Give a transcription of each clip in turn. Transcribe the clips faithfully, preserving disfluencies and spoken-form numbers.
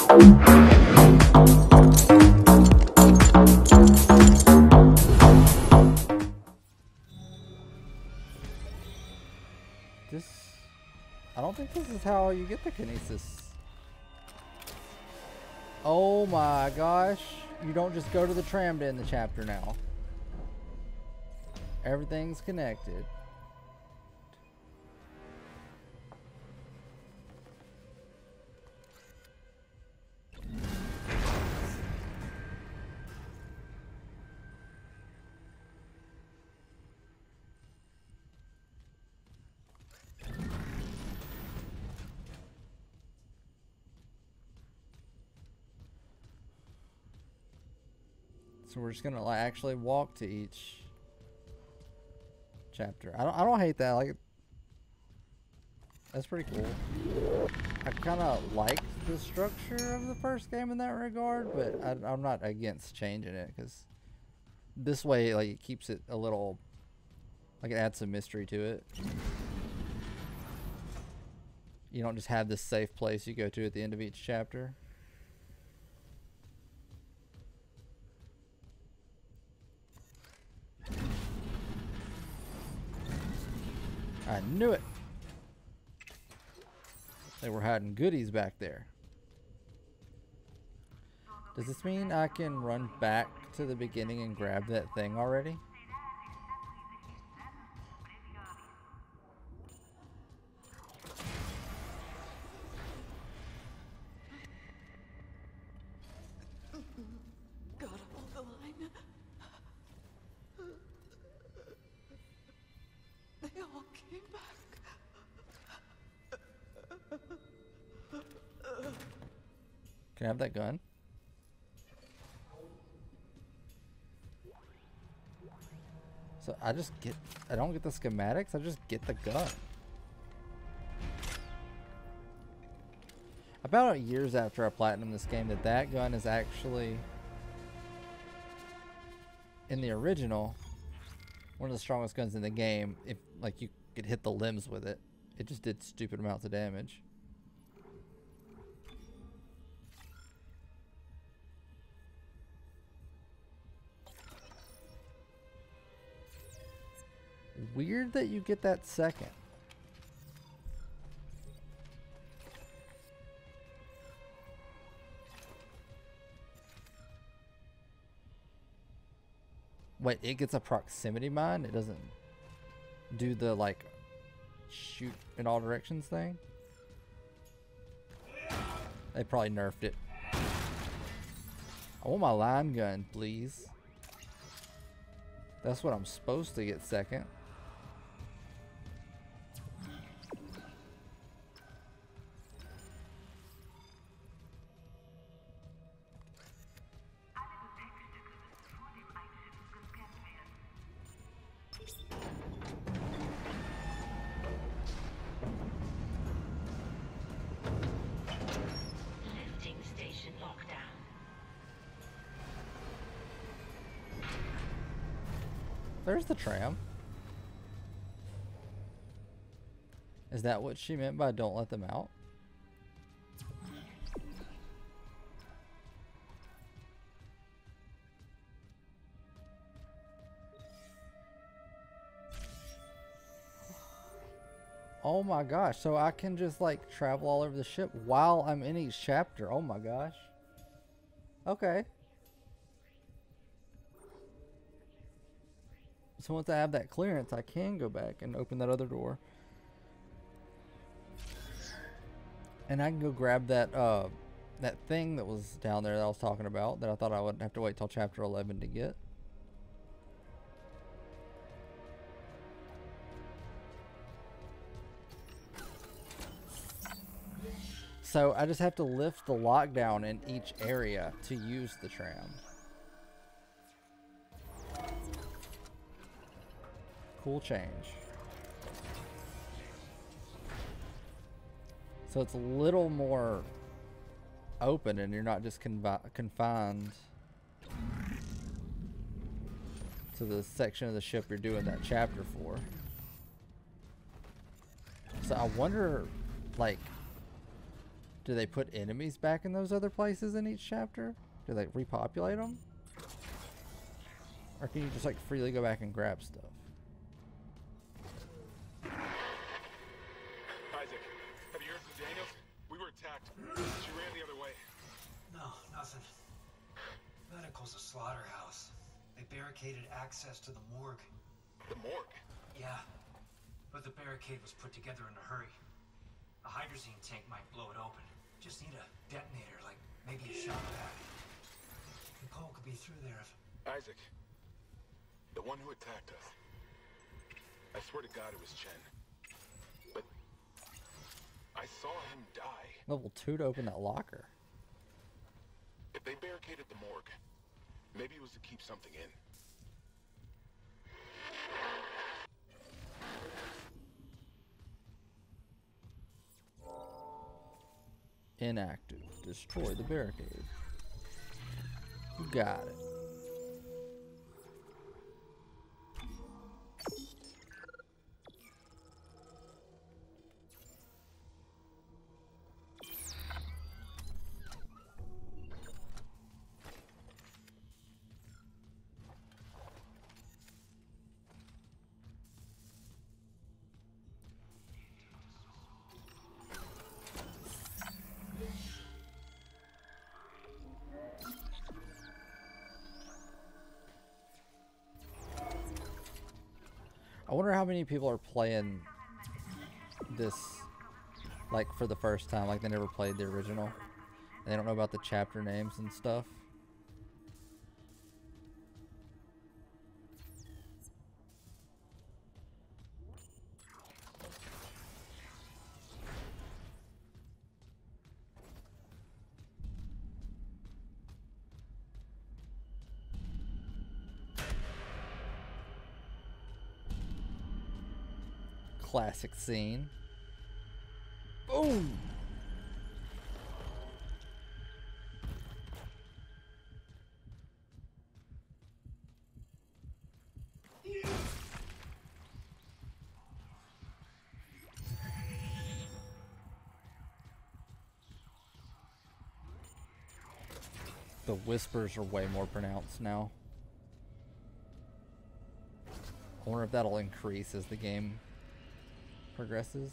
This... I don't think this is how you get the kinesis. Oh my gosh. You don't just go to the tram to end the chapter now. Everything's connected. So we're just gonna like actually walk to each chapter. I don't I don't hate that. Like, that's pretty cool. I kind of liked the structure of the first game in that regard, but I, I'm not against changing it because this way, like, it keeps it a little, like, it adds some mystery to it. You don't just have this safe place you go to at the end of each chapter. I knew it. They were hiding goodies back there. Does this mean I can run back to the beginning and grab that thing already? Gotta hold the line. They all came back. Can I have that gun? So I just get, I don't get the schematics, I just get the gun. About years after I platinumed this game, that that gun is actually, in the original, one of the strongest guns in the game. If like you could hit the limbs with it, it just did stupid amounts of damage. Weird that you get that second. Wait, it gets a proximity mine? It doesn't do the, like, shoot in all directions thing? They probably nerfed it. I want my line gun, please. That's what I'm supposed to get second. There's the tram. Is that what she meant by don't let them out? Oh my gosh, so I can just like travel all over the ship while I'm in each chapter. Oh my gosh. Okay. So once I have that clearance, I can go back and open that other door. And I can go grab that uh, that thing that was down there that I was talking about, that I thought I wouldn't have to wait till chapter eleven to get. So I just have to lift the lockdown in each area to use the tram. Cool change. So it's a little more open and you're not just confi confined to the section of the ship you're doing that chapter for. So I wonder, like, Do they put enemies back in those other places in each chapter? Do they repopulate them? Or can you just like freely go back and grab stuff? Isaac, have you heard from Daniels? We were attacked. She ran the other way. No, nothing. Medical's a slaughterhouse. They barricaded access to the morgue. The morgue? Yeah, but the barricade was put together in a hurry. A hydrazine tank might blow it open. Just need a detonator, like maybe a shot pack. Nicole could be through there if... Isaac, the one who attacked us. I swear to God it was Chen. But I saw him die. Level two to open that locker. If they barricaded the morgue, maybe it was to keep something in. Inactive. Destroy the barricade. You got it. I wonder how many people are playing this like for the first time, like they never played the original and they don't know about the chapter names and stuff. Classic scene. Boom! The whispers are way more pronounced now. I wonder if that'll increase as the game progresses.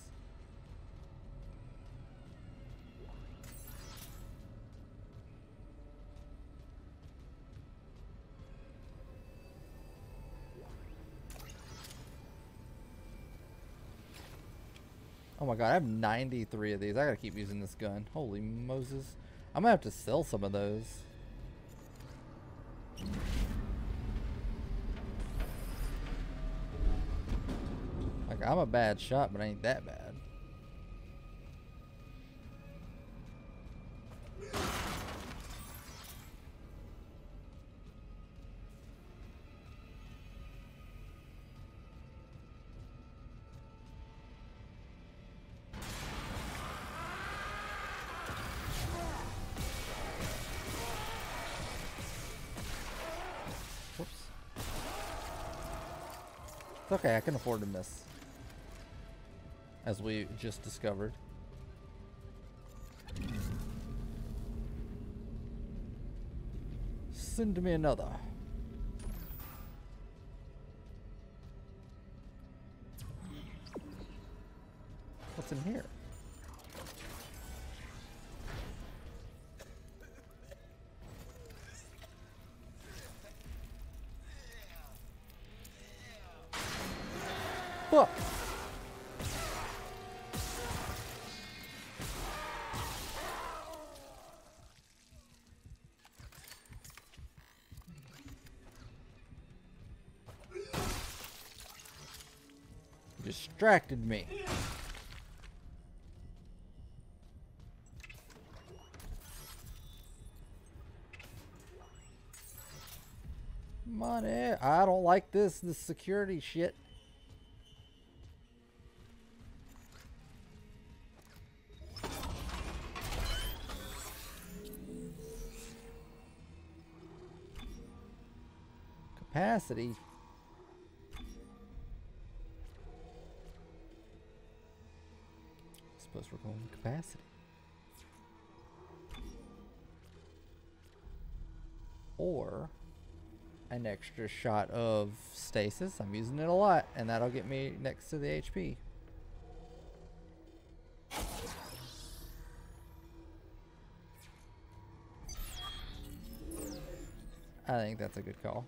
Oh my god, I have ninety-three of these. I gotta keep using this gun. Holy Moses. I'm gonna have to sell some of those. Like, I'm a bad shot, but I ain't that bad. Whoops. It's okay, I can afford to miss. As we just discovered. Send me another. What's in here? Fuck! Distracted me. Money. I don't like this, this security shit. Capacity. I suppose we're going capacity. or an extra shot of stasis. I'm using it a lot, and that'll get me next to the H P. I think that's a good call.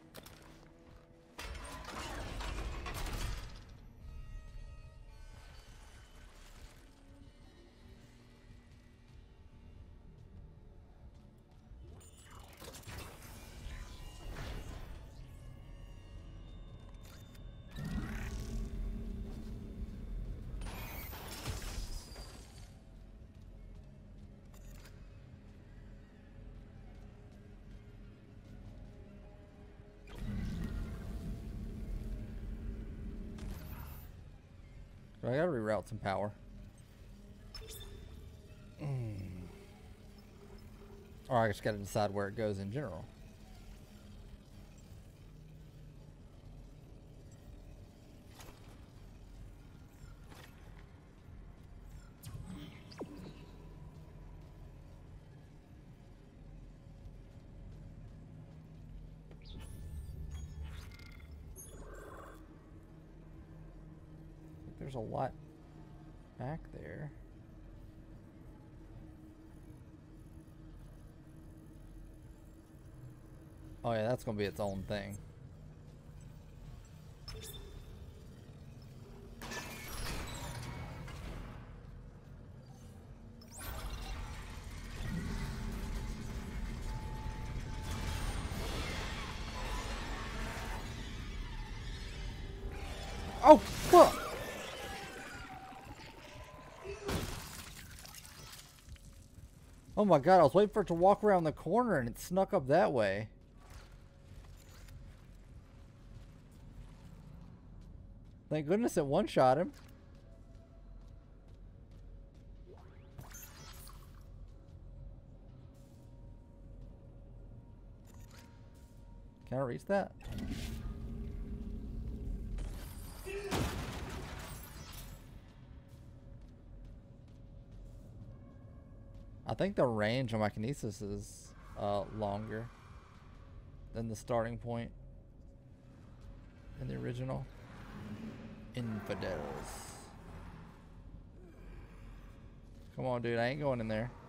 I gotta reroute some power. Mm. Or I just gotta decide where it goes in general. There's a lot back there. Oh yeah, that's gonna be its own thing. Oh fuck! Oh my god, I was waiting for it to walk around the corner and it snuck up that way. Thank goodness it one-shot him. Can I reach that? I think the range of my kinesis is uh, longer than the starting point in the original. Infidels. Come on, dude. I ain't going in there.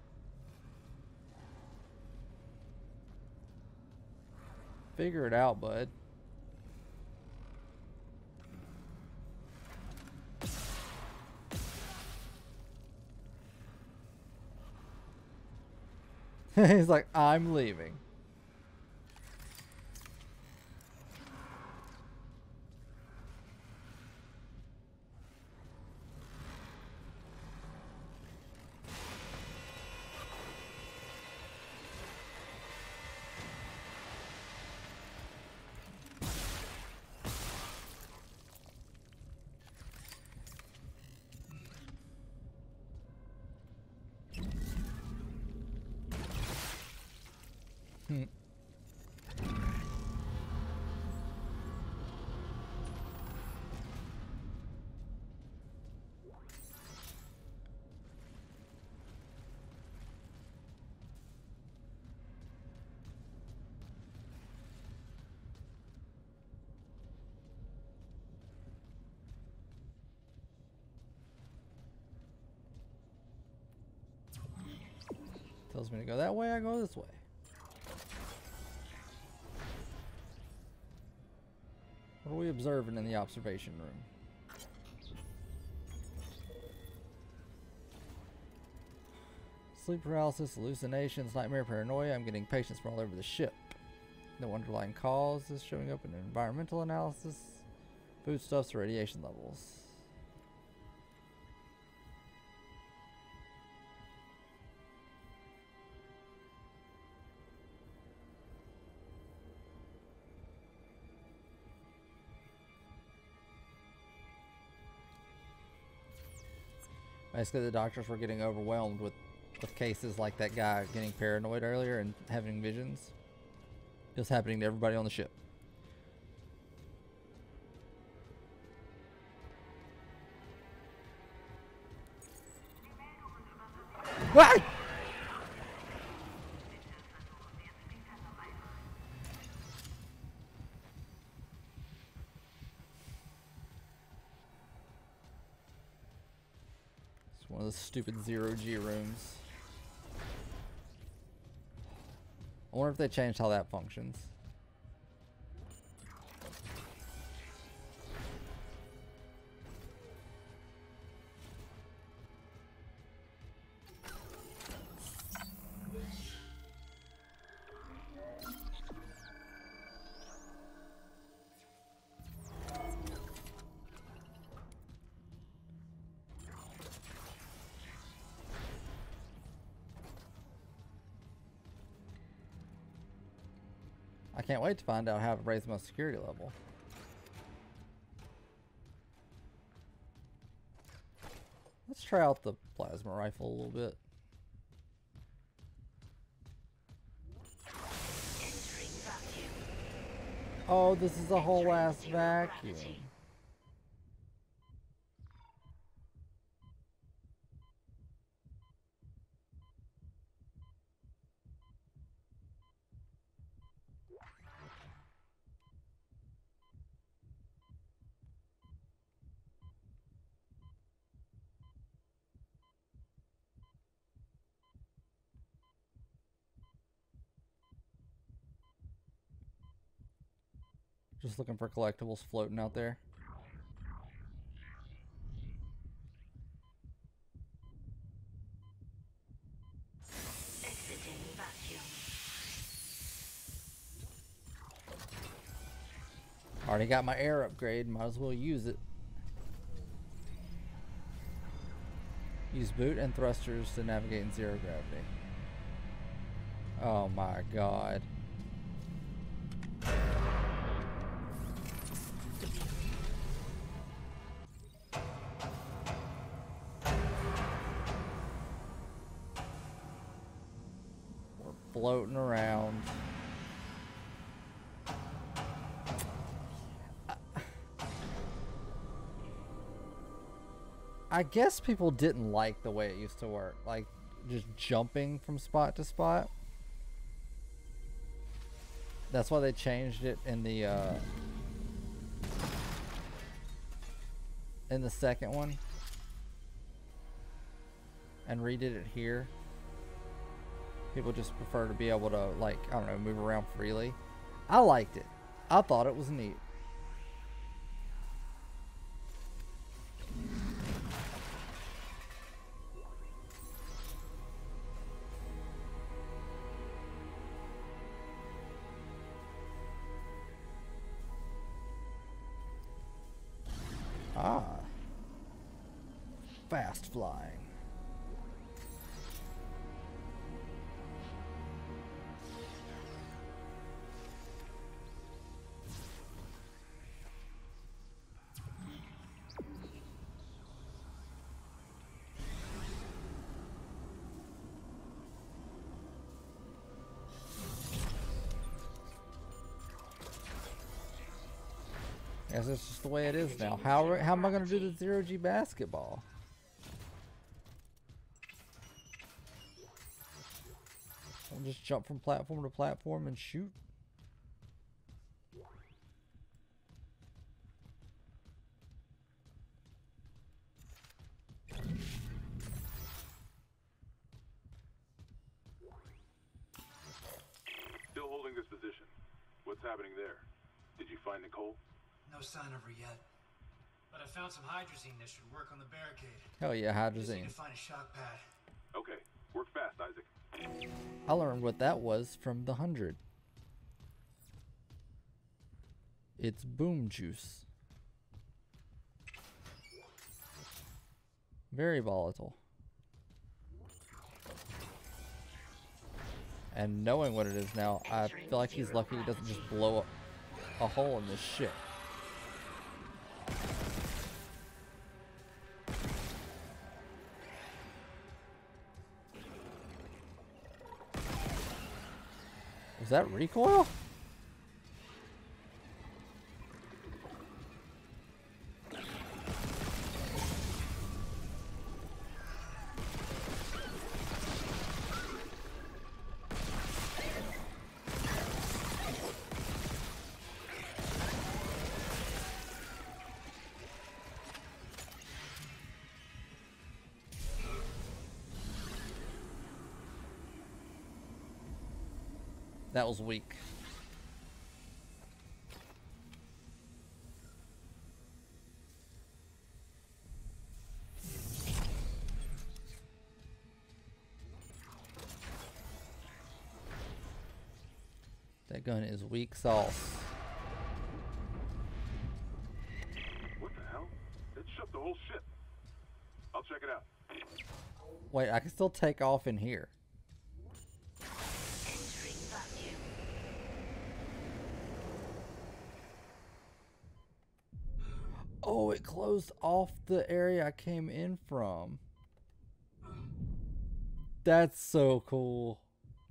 Figure it out, bud. He's like, I'm leaving. Hmm. Tells me to go that way, I go this way. What are we observing in the observation room? Sleep paralysis, hallucinations, nightmare, paranoia. I'm getting patients from all over the ship. No underlying cause is showing up in environmental analysis. Foodstuffs, radiation levels. Basically, the doctors were getting overwhelmed with, with cases like that guy getting paranoid earlier and having visions. It was happening to everybody on the ship. What? One of those stupid zero G rooms. I wonder if they changed how that functions. I can't wait to find out how to raise my security level. Let's try out the plasma rifle a little bit. Oh, this is a whole ass vacuum. Just looking for collectibles floating out there. Exiting vacuum. Already got my air upgrade, might as well use it. Use boot and thrusters to navigate in zero gravity. Oh my god. Floating around. I guess people didn't like the way it used to work, like just jumping from spot to spot. That's why they changed it in the uh, in the second one and redid it here. People just prefer to be able to, like, I don't know, move around freely. I liked it. I thought it was neat. Ah. Fast flying. I guess that's just the way it is now. How how am I gonna do the zero G basketball? I'll just jump from platform to platform and shoot. Still holding this position. What's happening there? Did you find Nicole? No sign of her yet. But I found some hydrazine that should work on the barricade. Hell yeah, Just need hydrazine. to find a shock pad. Okay, work fast, Isaac. I learned what that was from the hundred. It's boom juice. Very volatile. And knowing what it is now, I feel like he's lucky he doesn't just blow up a hole in this shit. Was that recoil? That was weak. That gun is weak sauce. What the hell? It shut the whole ship. I'll check it out. Wait, I can still take off in here. Entering vacuum. Oh, it closed off the area I came in from. That's so cool.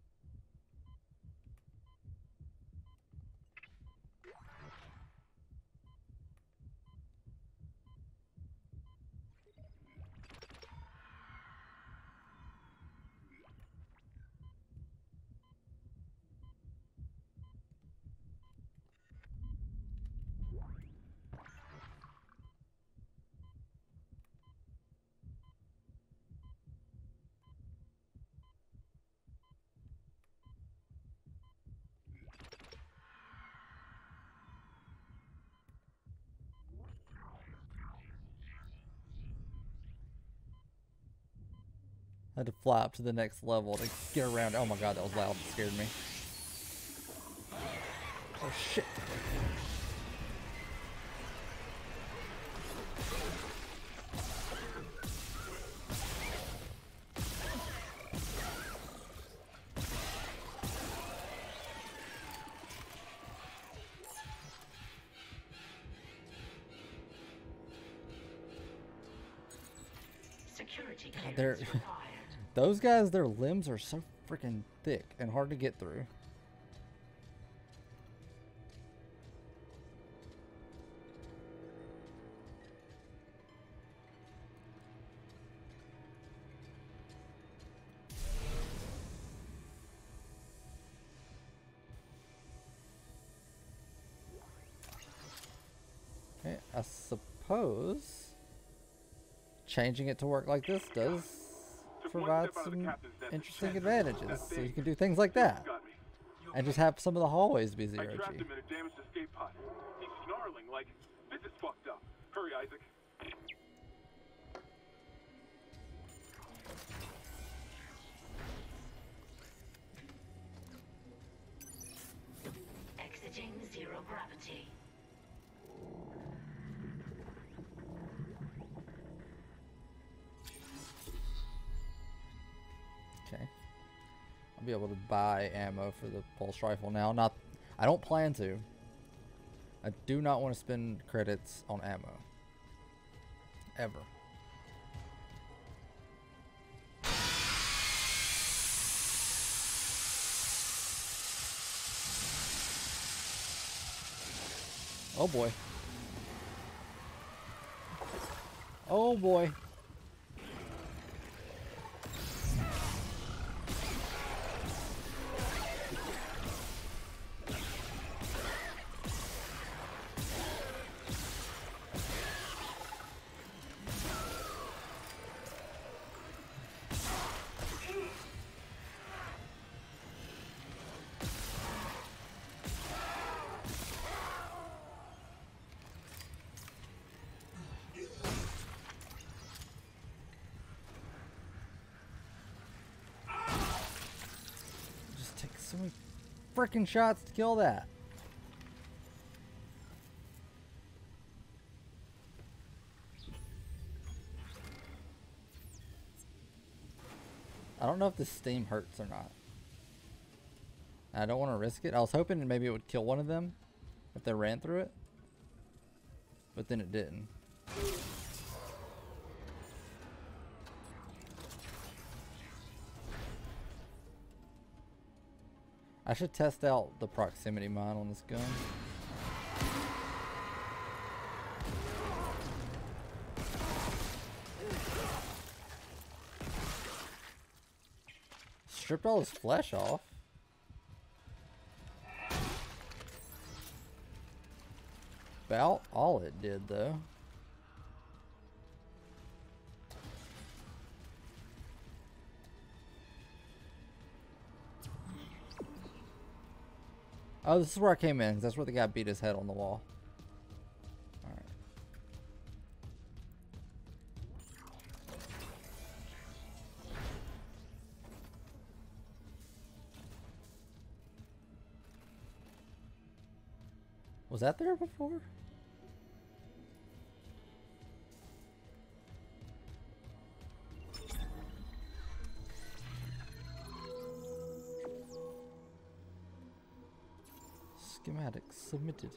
I had to fly up to the next level to get around. Oh my god, that was loud. It scared me. Oh shit. Security God, clearance they're required. those guys, their limbs are so freaking thick and hard to get through. Okay, I suppose changing it to work like this does provide some interesting advantages. So you can do things like that. Got me. And just have some of the hallways be I zero trapped G. him in a damaged escape pod. He's snarling like, this is fucked up. Hurry, Isaac. Exiting zero gravity. Okay. I'll be able to buy ammo for the pulse rifle now. Not, I don't plan to. I do not want to spend credits on ammo. Ever. Oh boy. Oh boy. Just take so many freaking shots to kill that. I don't know if the steam hurts or not. I don't want to risk it. I was hoping maybe it would kill one of them if they ran through it, but then it didn't. I should test out the proximity mine on this gun. Stripped all his flesh off. About all it did, though. Oh, this is where I came in, 'cause that's where the guy beat his head on the wall. Alright. Was that there before? Schematics submitted.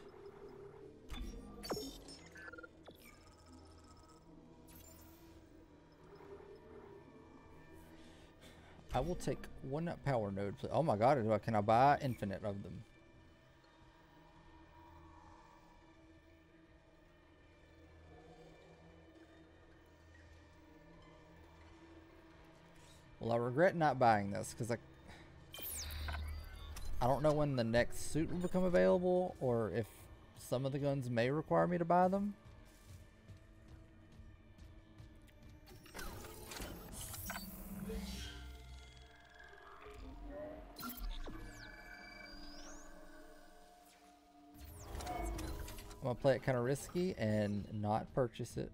I will take one power node. Oh my god, do I- can I buy infinite of them? Well, I regret not buying this because I I don't know when the next suit will become available, or if some of the guns may require me to buy them. I'm gonna play it kind of risky and not purchase it.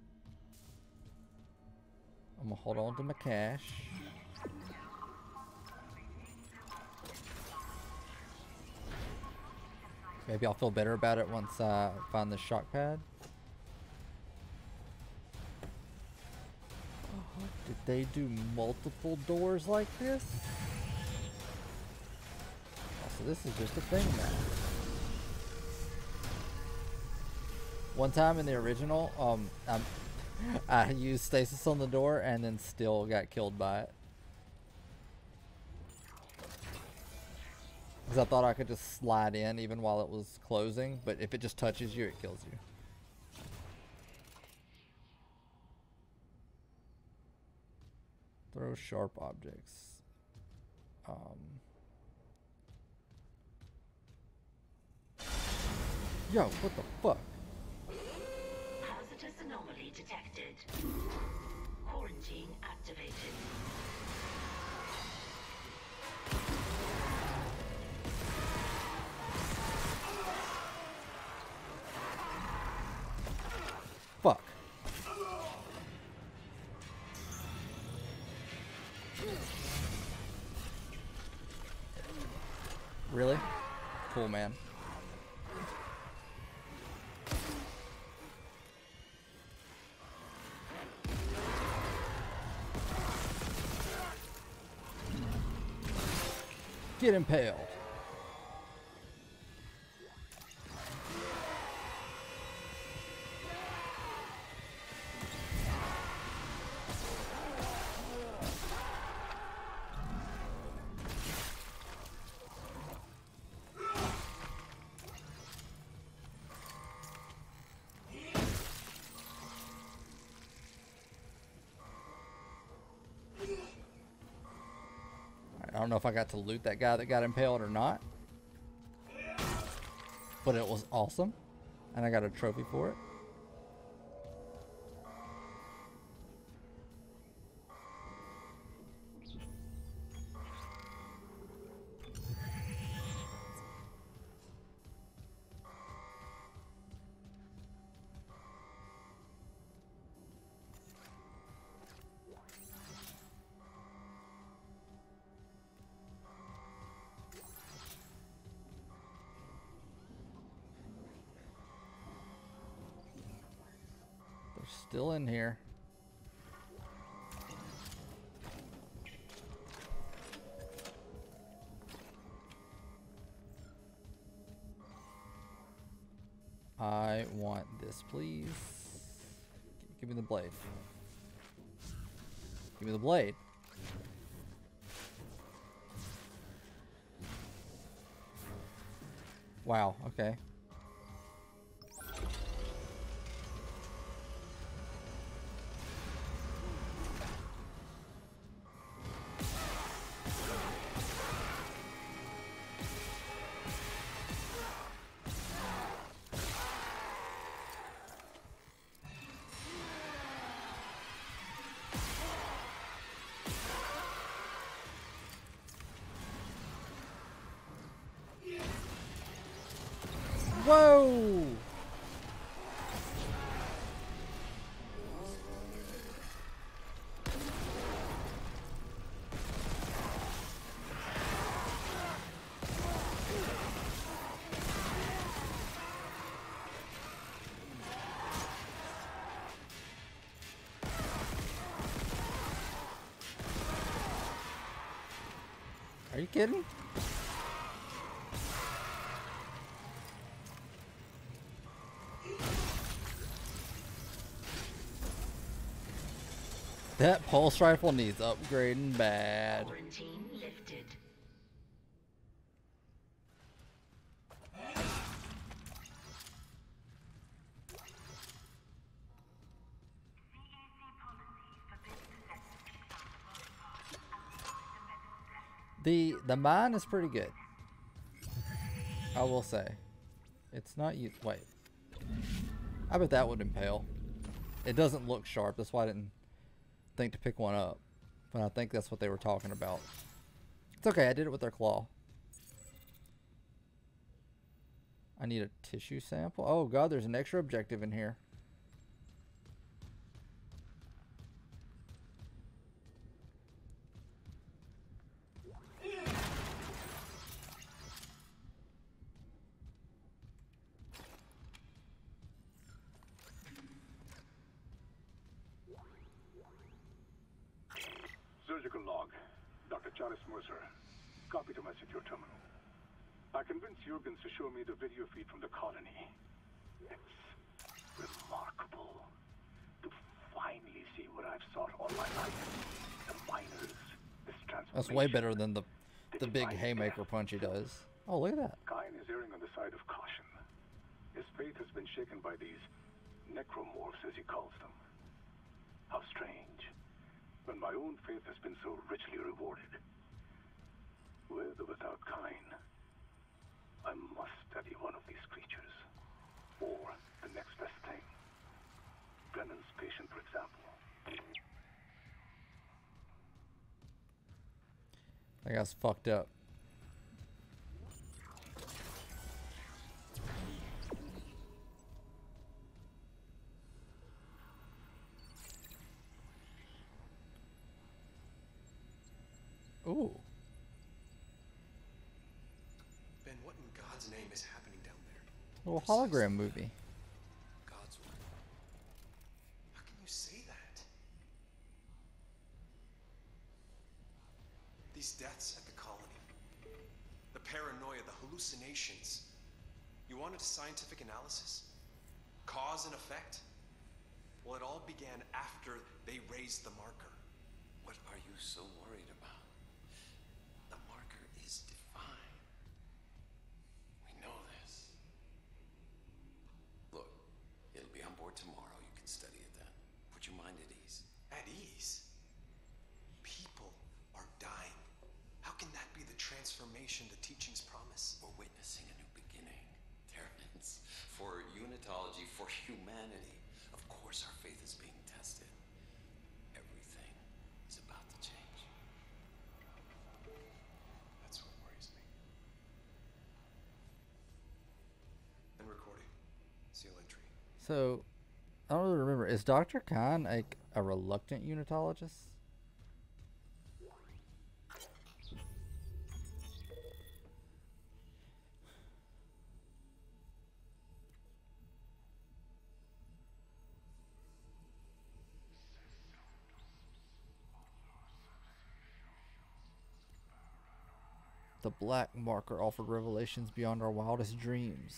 I'm gonna hold on to my cash. Maybe I'll feel better about it once I find the shock pad. Did they do multiple doors like this? Oh, so this is just a thing now. One time in the original, um, um I used stasis on the door and then still got killed by it. Because I thought I could just slide in even while it was closing, but if it just touches you, it kills you. Throw sharp objects. Um. Yo, what the fuck? Hazardous anomaly detected. Quarantine activated. Fuck. Really? Cool, man. Get impaled. I don't know if I got to loot that guy that got impaled or not, but it was awesome, and I got a trophy for it. Still in here. I want this, please. Give me the blade. Give me the blade. Wow, okay. Whoa! Are you kidding? That pulse rifle needs upgrading bad. Quarantine lifted. The the mine is pretty good. I will say. It's not you. Wait. I bet that would impale. It doesn't look sharp. That's why I didn't think to pick one up. But I think that's what they were talking about. It's okay. I did it with their claw. I need a tissue sample. Oh god, there's an extra objective in here. Surgical log. Doctor Charles Mercer. Copy to my secure terminal. I convinced Jurgens to show me the video feed from the colony. It's remarkable to finally see what I've sought all my life. The miners, this transformation. That's way better than the the big haymaker punch he does. Oh, look at that. Kain is erring on the side of caution. His faith has been shaken by these necromorphs, as he calls them. How strange. When my own faith has been so richly rewarded. With or without Kain, I must study one of these creatures. Or the next best thing. Brennan's patient, for example. That guy's fucked up. Ooh. Ben, what in God's name is happening down there? Little hologram movie. God's word. How can you say that? These deaths at the colony, the paranoia, the hallucinations. You wanted a scientific analysis? Cause and effect? Well, it all began after they raised the marker. What are you so worried about? The marker is defined. We know this. Look, it'll be on board tomorrow. You can study it then. Put your mind at ease. At ease? People are dying. How can that be the transformation the teachings promise? We're witnessing a new beginning. Terrence, for unitology, for humanity. Of course our faith is being tested. Everything is about to change. That's what worries me. And recording. Seal entry. So, I don't really remember. Is Doctor Khan like a reluctant unitologist? The black marker offered revelations beyond our wildest dreams.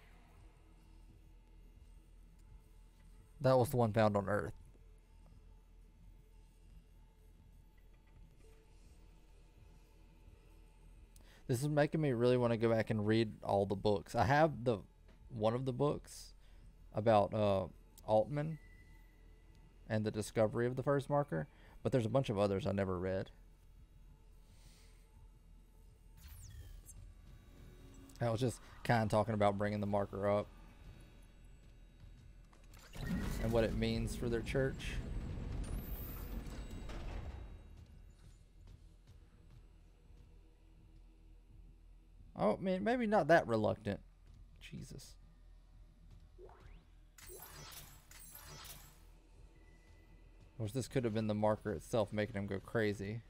That was the one found on Earth. This is making me really want to go back and read all the books. I have the one of the books about uh, Altman and the discovery of the first marker, but there's a bunch of others I never read. I was just kind of talking about bringing the marker up and what it means for their church. Oh, man, maybe not that reluctant. Jesus. course, this could have been the marker itself making him go crazy.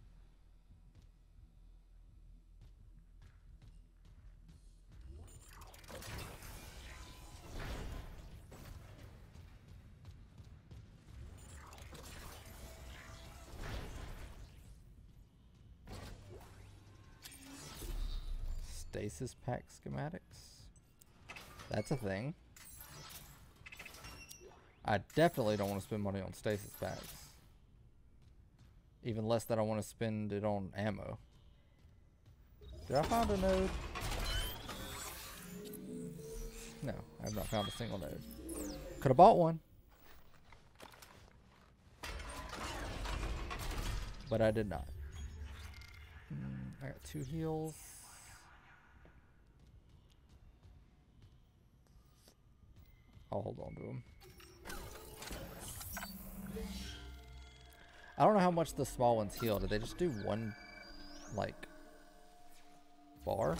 Stasis pack schematics. That's a thing. I definitely don't want to spend money on stasis packs. Even less that I want to spend it on ammo. Did I find a node? No, I have not found a single node. Could have bought one. But I did not. Mm, I got two heals. I'll hold on to them. I don't know how much the small ones heal. Did they just do one, like, bar?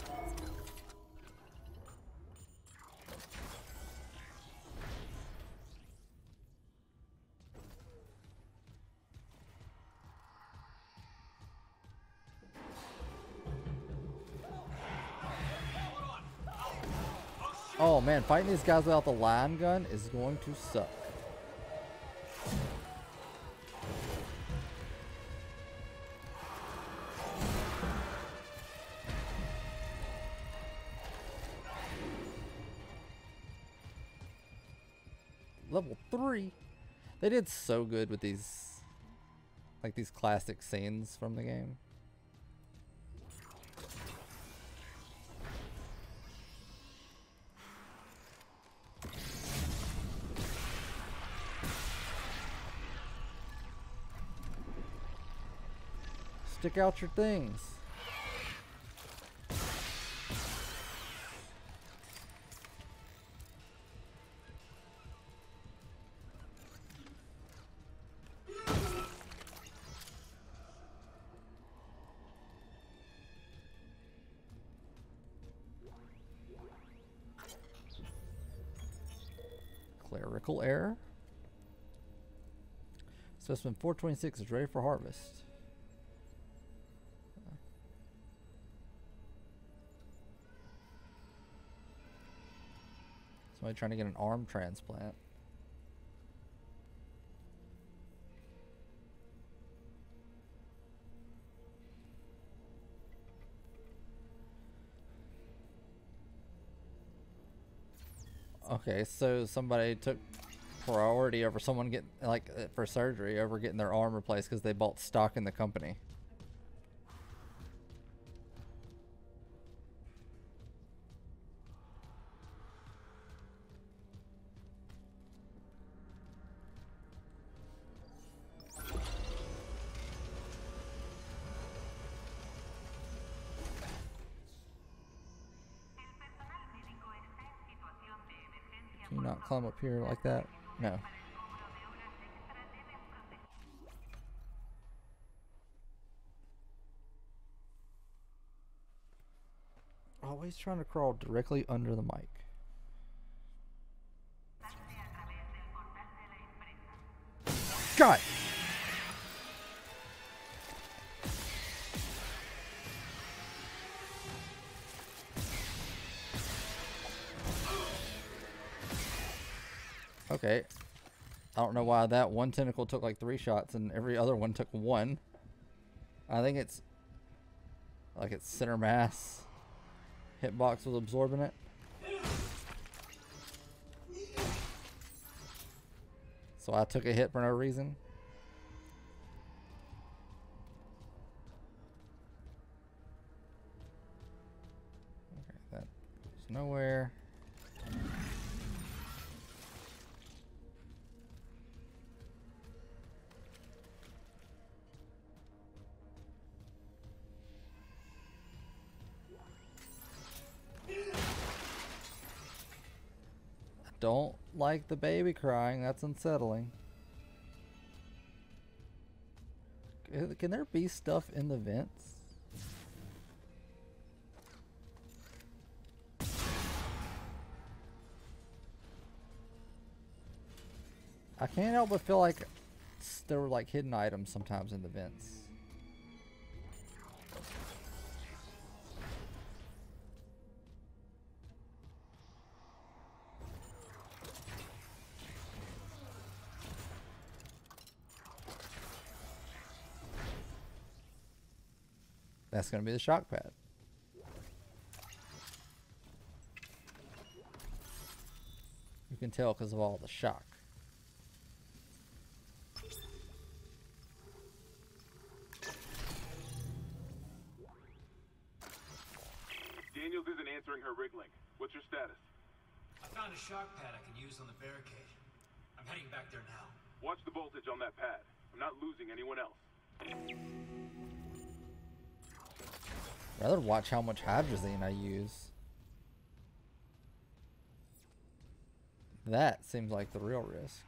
Oh man, fighting these guys without the line gun is going to suck. Level three. They did so good with these, like these classic scenes from the game. Stick out your things. Clerical error. Specimen four twenty-six is ready for harvest. Somebody trying to get an arm transplant. Okay, so somebody took priority over someone getting, like, for surgery, over getting their arm replaced because they bought stock in the company. Can you not climb up here like that? No. Always trying to crawl directly under the mic. God! Okay. I don't know why that one tentacle took like three shots and every other one took one. I think it's like its center mass hitbox was absorbing it. So I took a hit for no reason. Okay, that goes nowhere. Don't like the baby crying. That's unsettling. Can there be stuff in the vents? I can't help but feel like vents. There were like hidden items sometimes in the vents. That's going to be the shock pad. You can tell because of all the shock. Daniels isn't answering her rig link. What's your status? I found a shock pad I can use on the barricade. I'm heading back there now. Watch the voltage on that pad. I'm not losing anyone else. Rather watch how much hydrazine I use. That seems like the real risk.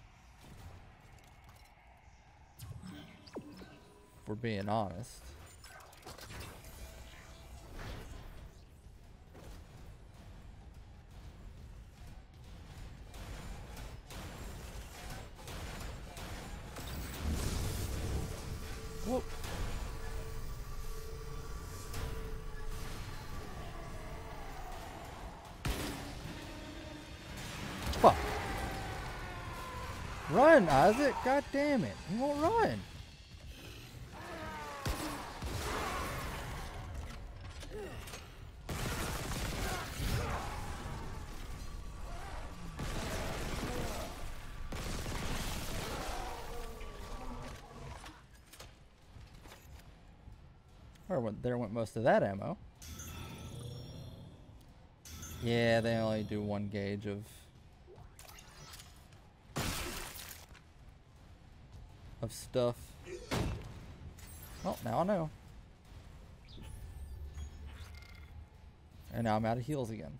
If we're being honest. Whoop. Fuck. Run, Isaac. God damn it. He won't run. Or went, there went most of that ammo. Yeah, they only do one gauge of of stuff. Well, now I know. And now I'm out of heals again.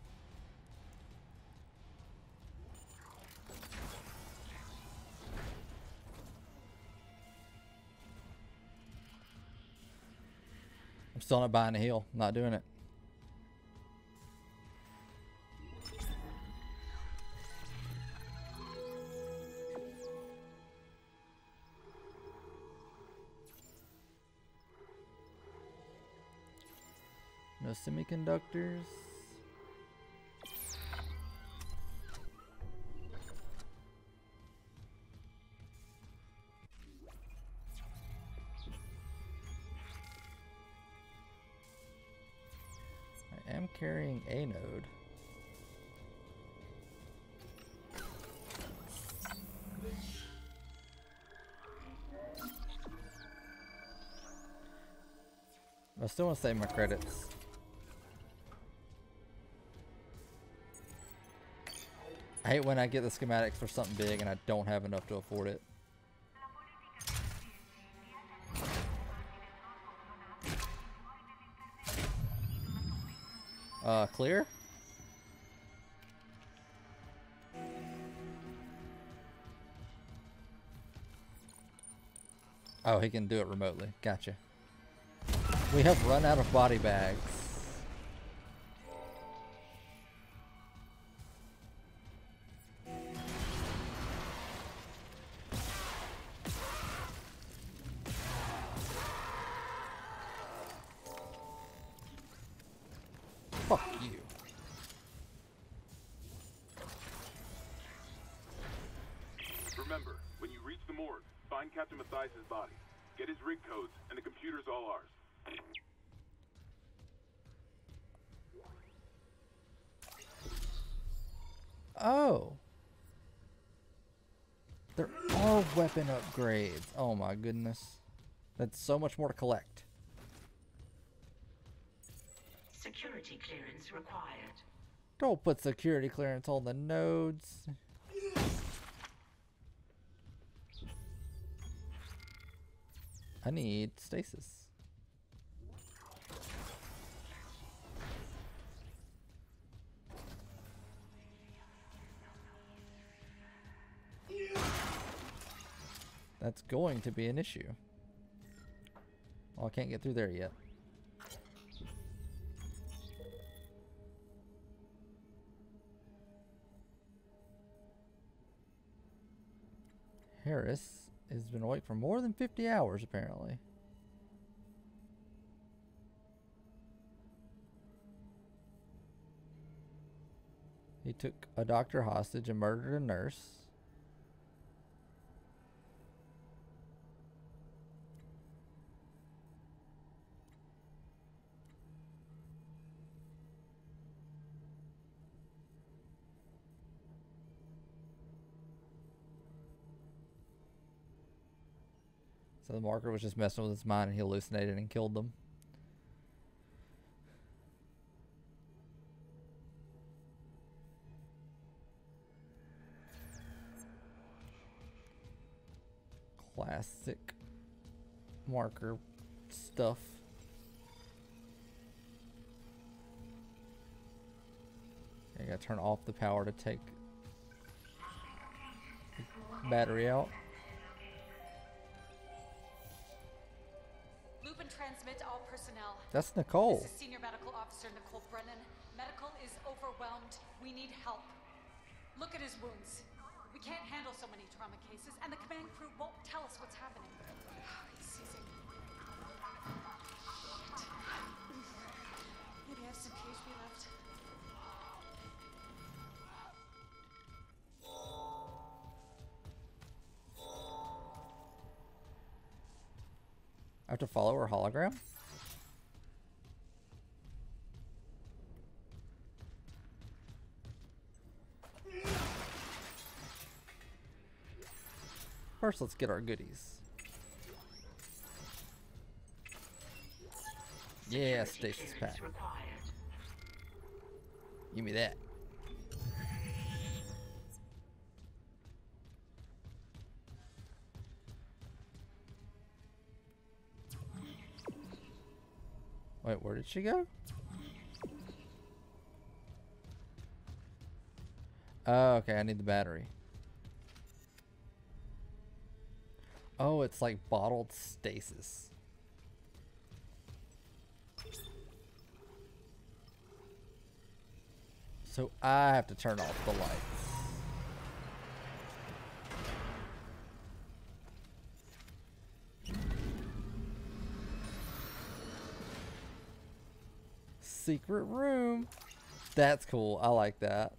I'm still not buying a heal. I'm not doing it. No semiconductors. I am carrying a node. I still want to save my credits. I hate when I get the schematics for something big and I don't have enough to afford it. Uh, clear? Oh, he can do it remotely. Gotcha. We have run out of body bags. Fuck you. Remember, when you reach the morgue, find Captain Mathias' body. Get his rig codes, and the computer's all ours. Oh. There are weapon upgrades. Oh my goodness. That's so much more to collect. Security clearance required. Don't put security clearance on the nodes. I need stasis. That's going to be an issue. Oh, I can't get through there yet. Harris has been awake for more than fifty hours, apparently. He took a doctor hostage and murdered a nurse. So the marker was just messing with his mind and he hallucinated and killed them. Classic marker stuff. I gotta turn off the power to take the battery out. Loop and transmit all personnel. That's Nicole. This is Senior Medical Officer Nicole Brennan. Medical is overwhelmed. We need help. Look at his wounds. We can't handle so many trauma cases, and the command crew won't tell us what's happening. He's seizing. Shit. Maybe I have some P H B left. I have to follow her hologram? First, let's get our goodies. Yeah, stasis pack. Give me that. Wait, where did she go? Oh, okay, I need the battery. Oh, it's like bottled stasis. So I have to turn off the lights. Secret room. That's cool. I like that.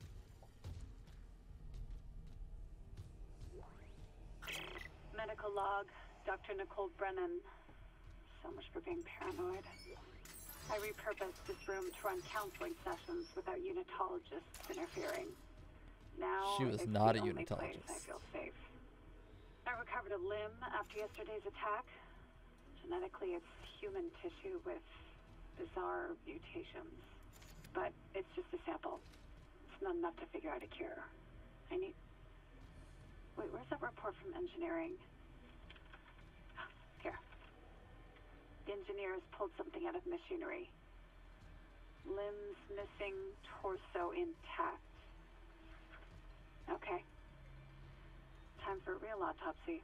Medical log, Doctor Nicole Brennan. So much for being paranoid. I repurposed this room to run counseling sessions without unitologists interfering. Now She was it's not the a only place unitologist. I feel safe. I recovered a limb after yesterday's attack. Genetically, it's human tissue with bizarre mutations. But it's just a sample. It's not enough to figure out a cure. I need... Wait, where's that report from engineering? Here. The engineers pulled something out of machinery. Limbs missing, torso intact. Okay. Time for a real autopsy.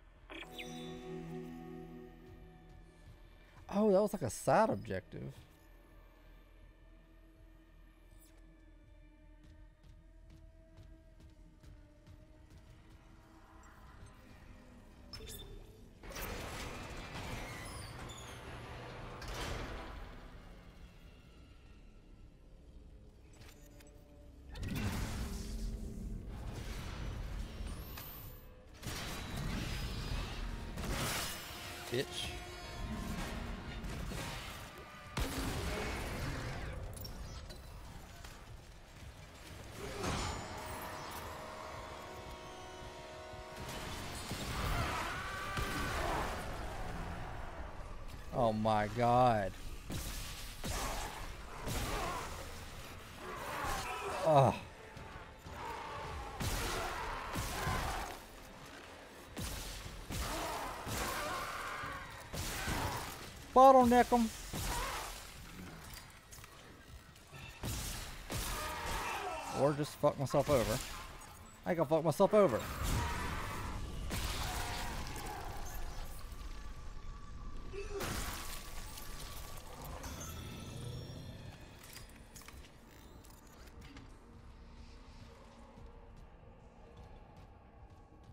Oh, that was like a side objective. Bitch. Oh my god. Oh. Bottleneck them. Or just fuck myself over. I can fuck myself over.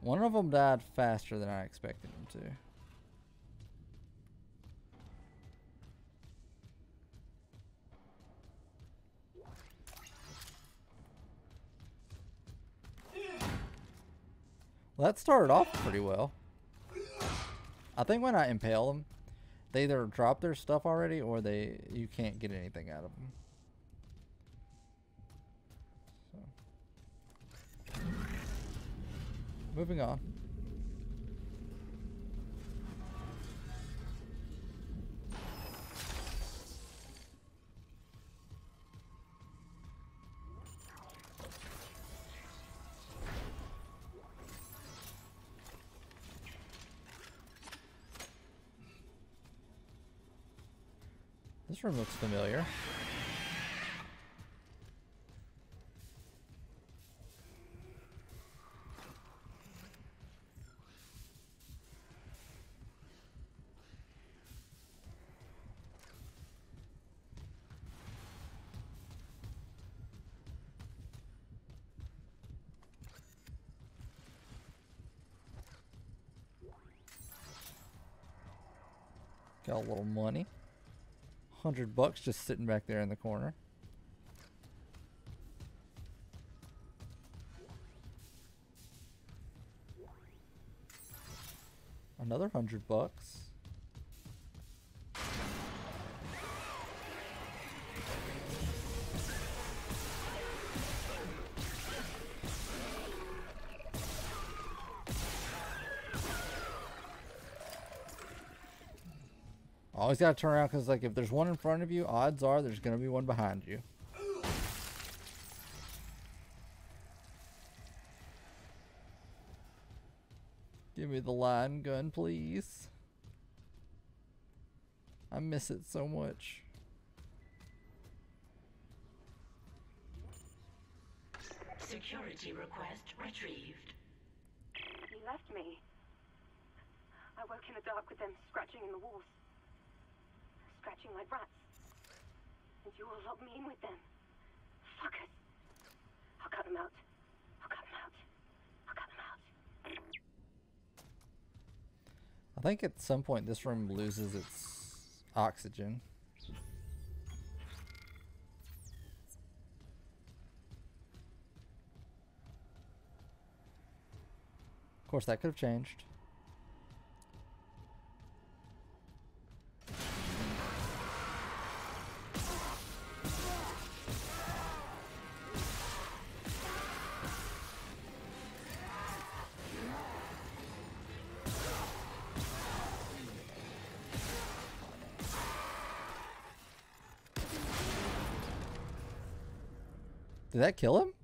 One of them died faster than I expected him to. Well, that started off pretty well. I think when I impale them, they either drop their stuff already or they you can't get anything out of them. So. Moving on. This room looks familiar. Got a little money. Hundred bucks just sitting back there in the corner. Another hundred bucks. Always gotta turn around because, like, if there's one in front of you, odds are there's gonna be one behind you. Give me the line gun, please. I miss it so much. Security request retrieved. He left me. I woke in the dark with them scratching in the walls. Scratching like rats. And you all locked me in with them. Fuckers. I'll cut them out. I'll cut them out. I'll cut them out. I think at some point this room loses its oxygen. Of course, that could have changed. Did that kill him?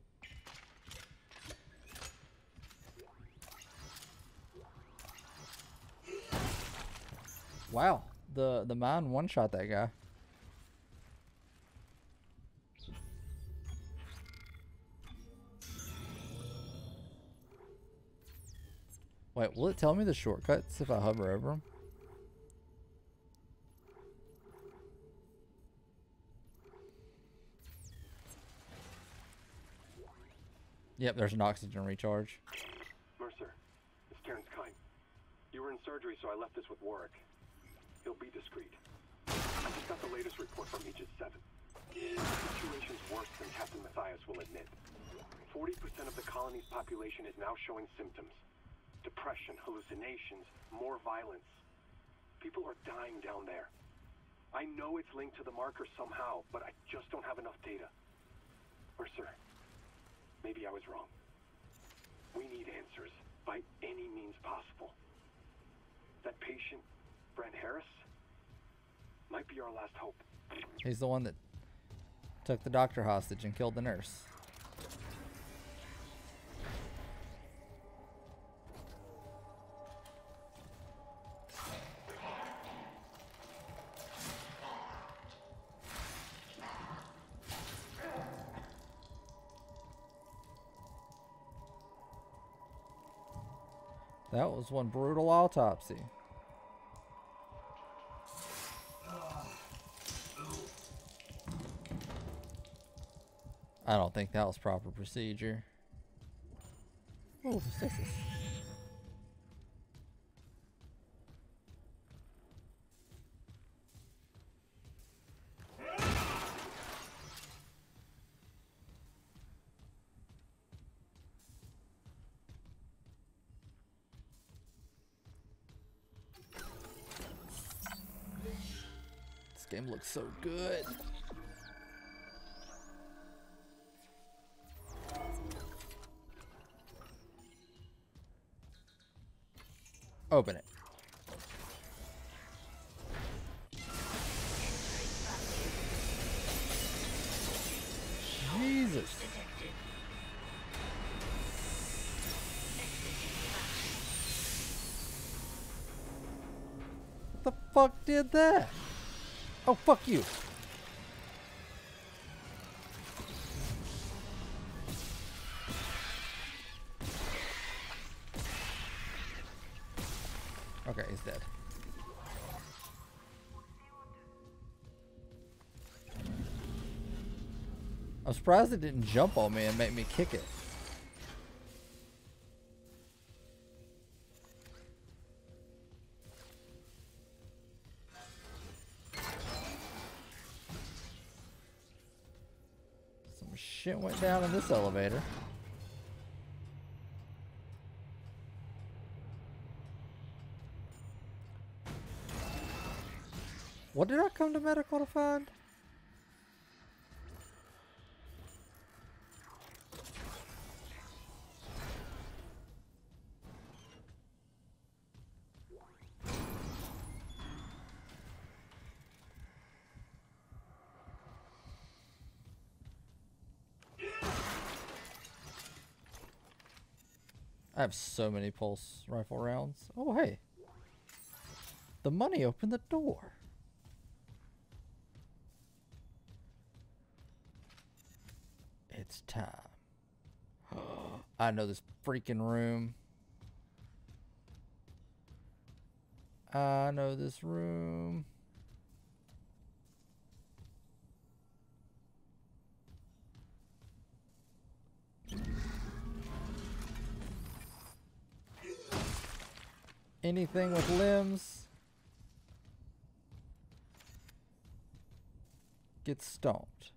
Wow, the the mine one shot that guy. Wait, will it tell me the shortcuts if I hover over them? Yep, there's an oxygen recharge. Mercer, it's Terrence Kyne. You were in surgery, so I left this with Warwick. He'll be discreet. I just got the latest report from Aegis seven. The situation's worse than Captain Mathias will admit. forty percent of the colony's population is now showing symptoms. Depression, hallucinations, more violence. People are dying down there. I know it's linked to the marker somehow, but I just don't have enough data. Mercer, maybe I was wrong. We need answers by any means possible. That patient, Brent Harris, might be our last hope. He's the one that took the doctor hostage and killed the nurse. That was one brutal autopsy. I don't think that was proper procedure. Oh, stasis. game looks so good. Open it. Jesus. What the fuck did that? Oh, fuck you. Okay, he's dead. I'm surprised it didn't jump on me and make me kick it. Some shit went down in this elevator. What did I come to medical to find? I have so many pulse rifle rounds. Oh, hey. The money opened the door. It's time. I know this freaking room. I know this room. Anything with limbs gets stomped.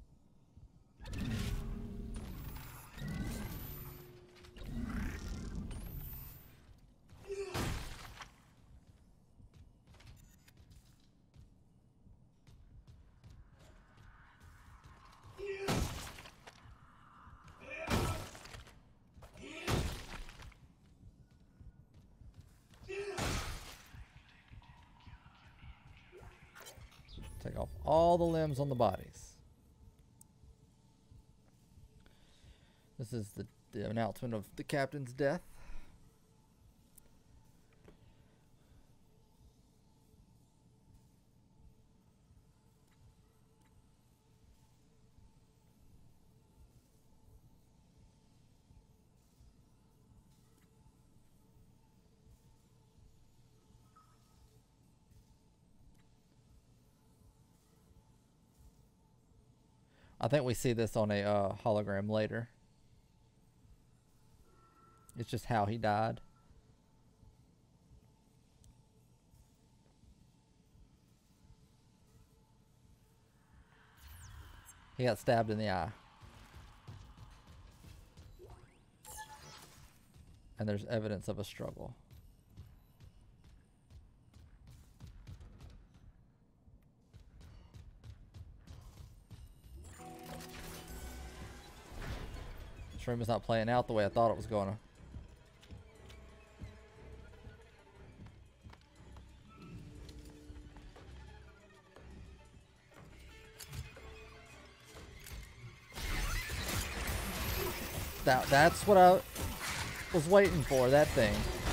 Take off all the limbs on the bodies. This is the, the announcement of the captain's death. I think we see this on a uh, hologram later. It's just how he died. He got stabbed in the eye. And there's evidence of a struggle. This room is not playing out the way I thought it was going to. That, that's what I was waiting for, that thing.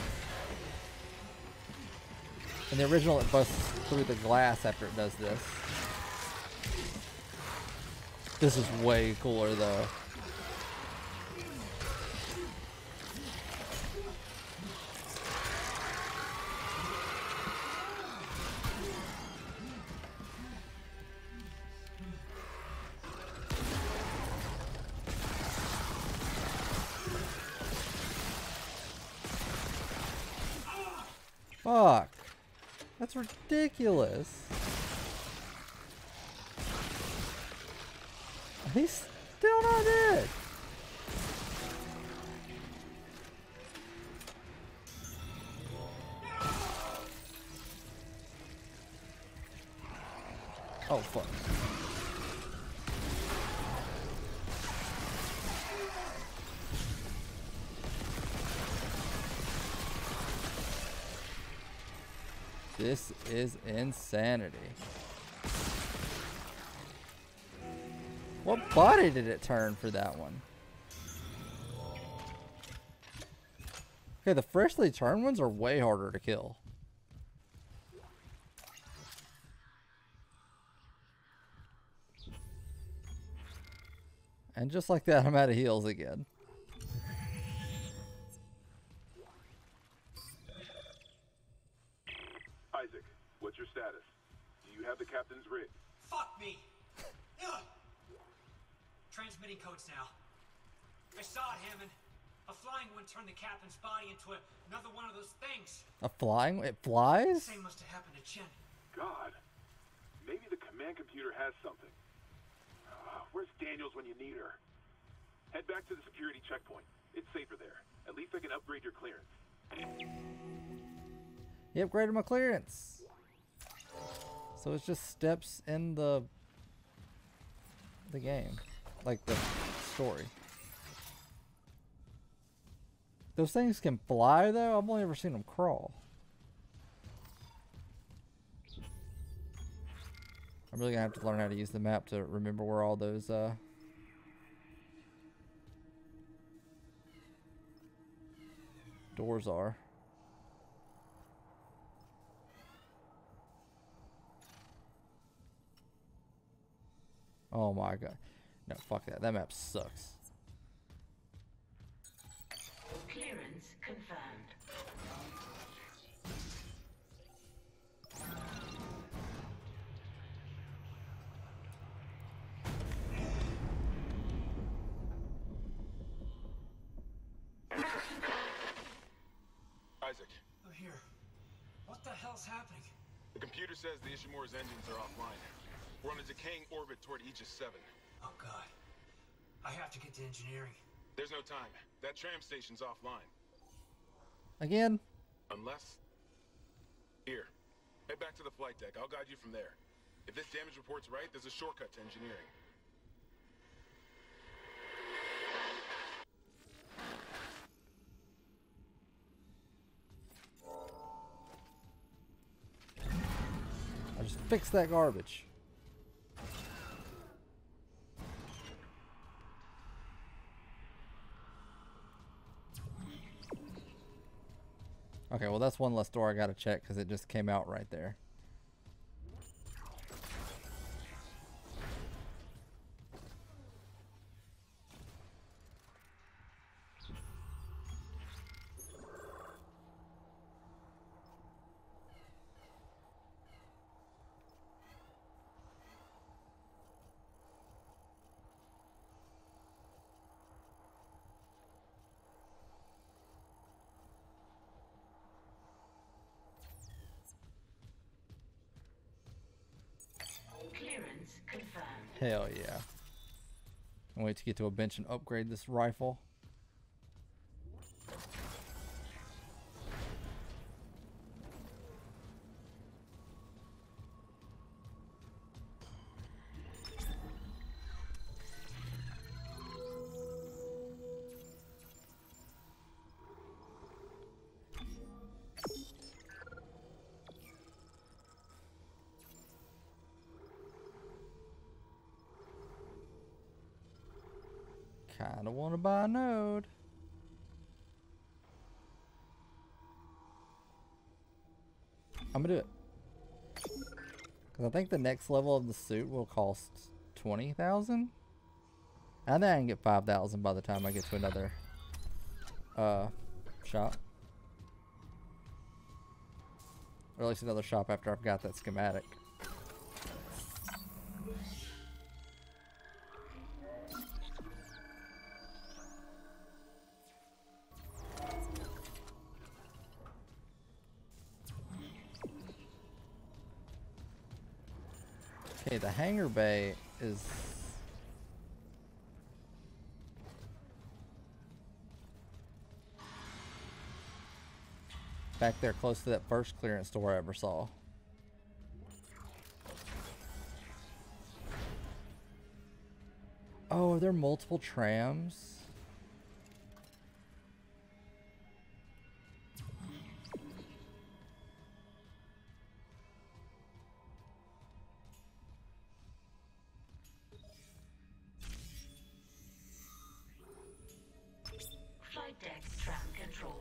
In the original, it busts through the glass after it does this. This is way cooler, though. Fuck. That's ridiculous. He's still not dead. Oh, fuck. This is insanity. What body did it turn for that one? Okay, the freshly turned ones are way harder to kill. And just like that, I'm out of heals again. Isaac, what's your status? Do you have the captain's rig? Fuck me! Ugh. Transmitting codes now. I saw it, Hammond. A flying one turned the captain's body into a, another one of those things. A flying? It flies? Same must have happened to Chen. God. Maybe the command computer has something. Uh, where's Daniels when you need her? Head back to the security checkpoint. It's safer there. At least I can upgrade your clearance. You upgraded my clearance. So it's just steps in the the game. Like the story. Those things can fly though? I've only ever seen them crawl. I'm really gonna have to learn how to use the map to remember where all those uh doors are. Oh my god. No, fuck that. That map sucks. Clearance confirmed. Isaac, I'm here. What the hell's happening? the computer says the Ishimura's engines are offline. We're on a decaying orbit toward Aegis seven. Oh god. I have to get to engineering. There's no time. That tram station's offline. Again? Unless... Here. Head back to the flight deck. I'll guide you from there. If this damage report's right, there's a shortcut to engineering. I just fixed that garbage. Okay, well that's one less door I gotta check because it just came out right there. Clearance confirmed. Hell yeah. I'll wait to get to a bench and upgrade this rifle. Kinda wanna buy a node. I'm gonna do it. Cause I think the next level of the suit will cost twenty thousand. I think I can get five thousand by the time I get to another uh shop. Or at least another shop after I've got that schematic. Okay, the hangar bay is back there close to that first clearance door I ever saw. Oh, are there multiple trams? Flight deck tram control.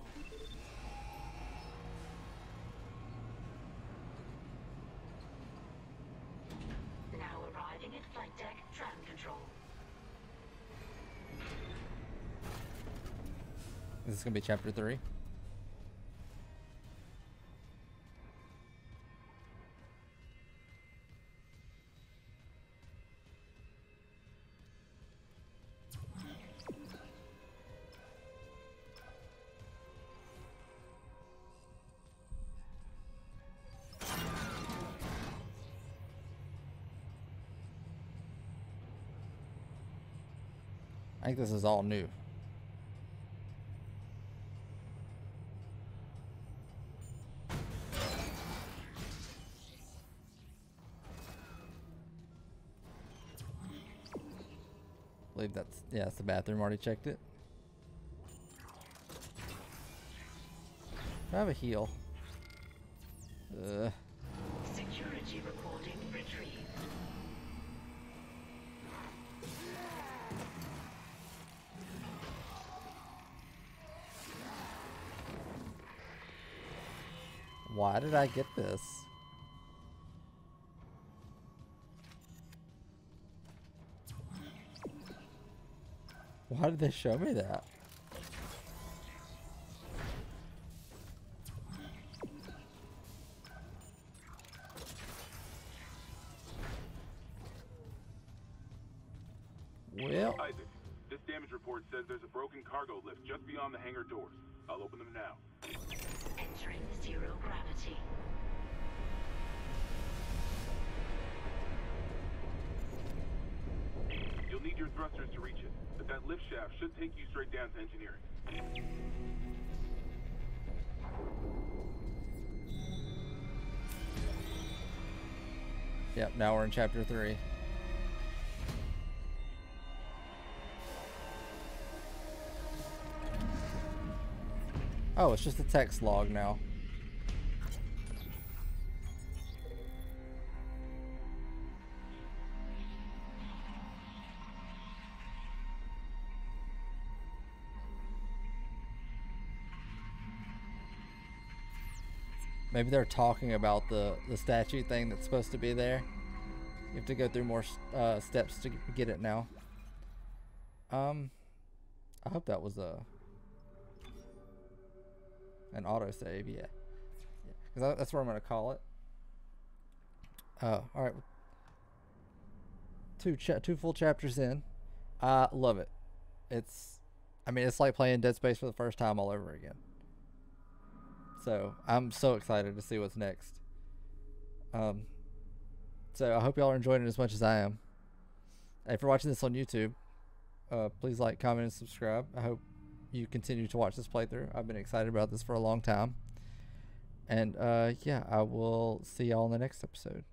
Now arriving at flight deck tram control. Is this gonna be chapter three? I think this is all new. I believe that's, yeah, it's the bathroom. Already checked it. Do I have a heal? Uh. Security recording retrieved. Why did I get this? Why did they show me that? Well, Isaac, this damage report says there's a broken cargo lift just beyond the hangar doors. I'll open them now. Entering zero gravity. You'll need your thrusters to reach it, but that lift shaft should take you straight down to engineering. Yep, now we're in chapter three. Oh, it's just a text log now. Maybe they're talking about the, the statue thing that's supposed to be there. You have to go through more uh, steps to get it now. Um, I hope that was a an autosave, yeah. yeah. Cause that's what I'm gonna call it. Uh, all right. Two cha two full chapters in. I love it. It's, I mean, it's like playing Dead Space for the first time all over again. So I'm so excited to see what's next. Um, so I hope y'all are enjoying it as much as I am. Hey, if you're watching this on YouTube, uh, please like, comment, and subscribe. I hope you continue to watch this playthrough. I've been excited about this for a long time. And uh, yeah, I will see y'all in the next episode.